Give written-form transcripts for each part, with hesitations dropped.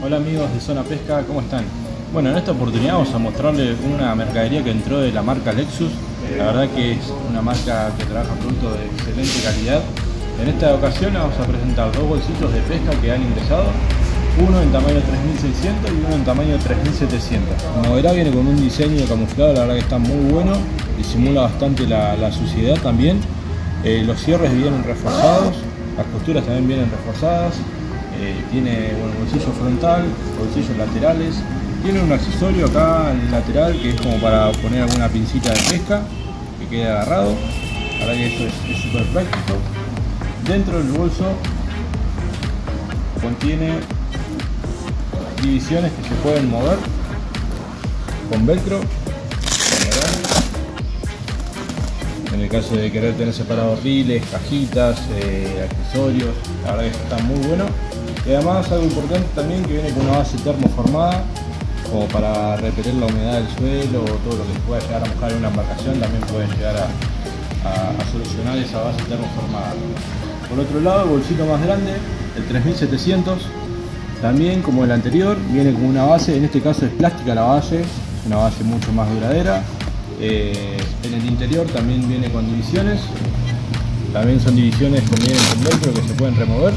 Hola amigos de Zona Pesca, ¿cómo están? Bueno, en esta oportunidad vamos a mostrarles una mercadería que entró de la marca Lexus. La verdad que es una marca que trabaja productos de excelente calidad. En esta ocasión vamos a presentar dos bolsitos de pesca que han ingresado, uno en tamaño 3600 y uno en tamaño 3700. La novedad viene con un diseño camuflado, la verdad que está muy bueno, disimula bastante la suciedad también. Los cierres vienen reforzados, las costuras también vienen reforzadas. Tiene bolsillo frontal, bolsillos laterales, tiene un accesorio acá en el lateral que es como para poner alguna pincita de pesca que quede agarrado. La verdad que eso es súper práctico. Dentro del bolso contiene divisiones que se pueden mover con velcro, en el caso de querer tener separados riles, cajitas, accesorios. La verdad que está muy bueno. Y además algo importante también, que viene con una base termoformada como para repeler la humedad del suelo o todo lo que se pueda llegar a mojar en una embarcación. También pueden llegar a solucionar esa base termoformada. Por otro lado, el bolsito más grande, el 3700, también como el anterior, viene con una base, en este caso es plástica la base, es una base mucho más duradera. En el interior también viene con divisiones, también son divisiones que vienen con velcro que se pueden remover.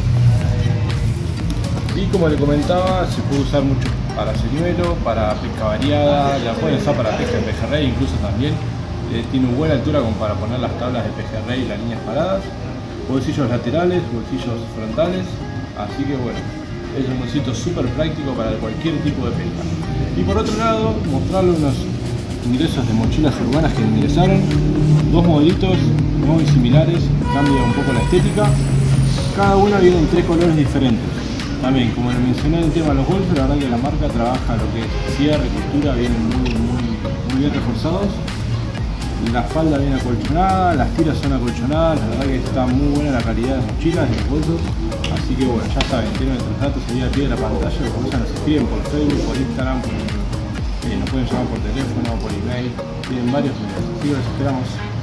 Y como le comentaba, se puede usar mucho para señuelo, para pesca variada, la pueden usar para pesca de pejerrey incluso también. Tiene una buena altura como para poner las tablas de pejerrey y las líneas paradas. Bolsillos laterales, bolsillos frontales, así que bueno, es un bolsito súper práctico para cualquier tipo de pesca. Y por otro lado, mostrarle unos ingresos de mochilas urbanas que ingresaron, dos modelitos muy similares, cambia un poco la estética, cada una viene en tres colores diferentes. También, como le mencioné en el tema de los bolsos, la verdad que la marca trabaja lo que es cierre, costura, vienen muy bien reforzados. La falda viene acolchonada, las tiras son acolchonadas, la verdad que está muy buena la calidad de las mochilas y los bolsos. Así que bueno, ya saben, tienen nuestros datos ahí al pie de la pantalla, nos escriben por Facebook, por Instagram, nos pueden llamar por teléfono, por email, tienen varios medios, así que los esperamos.